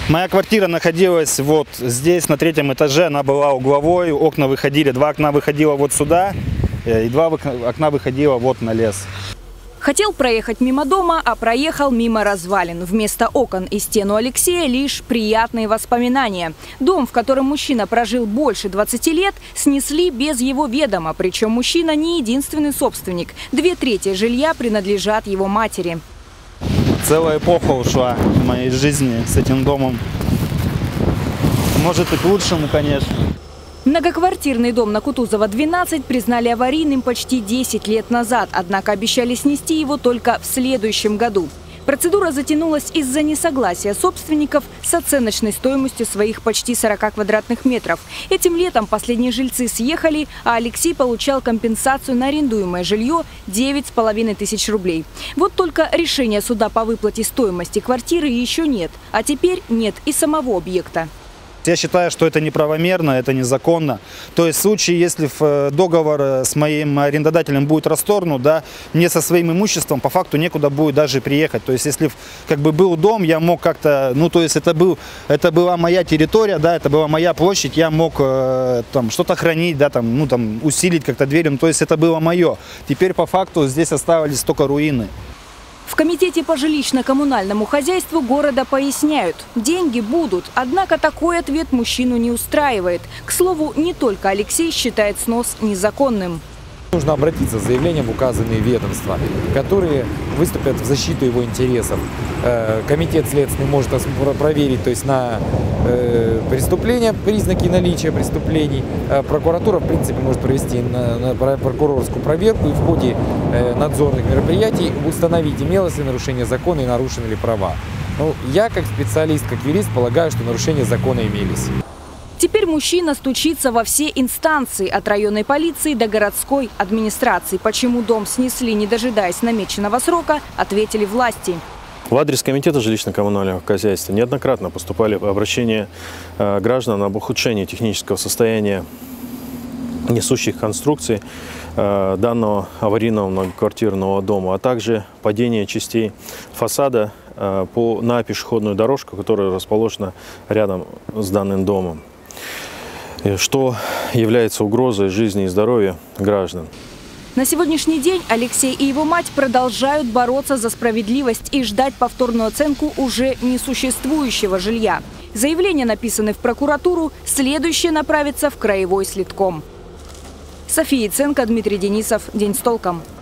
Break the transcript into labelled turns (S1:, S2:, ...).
S1: Моя квартира находилась вот здесь, на 3-м этаже, она была угловой, окна выходили, 2 окна выходило вот сюда, и 2 окна выходило вот на лес.
S2: Хотел проехать мимо дома, а проехал мимо развалин. Вместо окон и стен у Алексея лишь приятные воспоминания. Дом, в котором мужчина прожил больше 20 лет, снесли без его ведома. Причем мужчина не единственный собственник. 2/3 жилья принадлежат его матери.
S1: Целая эпоха ушла в моей жизни с этим домом. Может и к лучшему, конечно.
S2: Многоквартирный дом на Кутузова, 12 признали аварийным почти 10 лет назад. Однако обещали снести его только в следующем году. Процедура затянулась из-за несогласия собственников с оценочной стоимостью своих почти 40 квадратных метров. Этим летом последние жильцы съехали, а Алексей получал компенсацию на арендуемое жилье 9,5 тысяч рублей. Вот только решения суда по выплате стоимости квартиры еще нет. А теперь нет и самого объекта.
S1: Я считаю, что это неправомерно, это незаконно. То есть в случае, если договор с моим арендодателем будет расторгнут, да, мне со своим имуществом по факту некуда будет даже приехать. То есть если как бы был дом, я мог как-то, ну то есть это была моя территория, да, это была моя площадь, я мог там что-то хранить, да, там, ну там усилить как-то дверь, ну, то есть это было мое. Теперь по факту здесь оставались только руины.
S2: В комитете по жилищно-коммунальному хозяйству города поясняют, деньги будут, однако такой ответ мужчину не устраивает. К слову, не только Алексей считает снос незаконным.
S3: Нужно обратиться с заявлением в указанные ведомства, которые выступят в защиту его интересов. Комитет следственный может проверить, то есть на преступления, признаки наличия преступлений. Прокуратура, в принципе, может провести на прокурорскую проверку и в ходе надзорных мероприятий установить, имелось ли нарушение закона и нарушены ли права. Ну, я, как специалист, как юрист, полагаю, что нарушения закона имелись.
S2: Теперь мужчина стучится во все инстанции, от районной полиции до городской администрации. Почему дом снесли, не дожидаясь намеченного срока, ответили власти.
S4: В адрес комитета жилищно-коммунального хозяйства неоднократно поступали обращения граждан об ухудшении технического состояния несущих конструкций данного аварийного многоквартирного дома, а также падение частей фасада на пешеходную дорожку, которая расположена рядом с данным домом, что является угрозой жизни и здоровья граждан.
S2: На сегодняшний день Алексей и его мать продолжают бороться за справедливость и ждать повторную оценку уже несуществующего жилья. Заявления написаны в прокуратуру, следующее направится в краевой следком. София Ценко, Дмитрий Денисов. День с толком.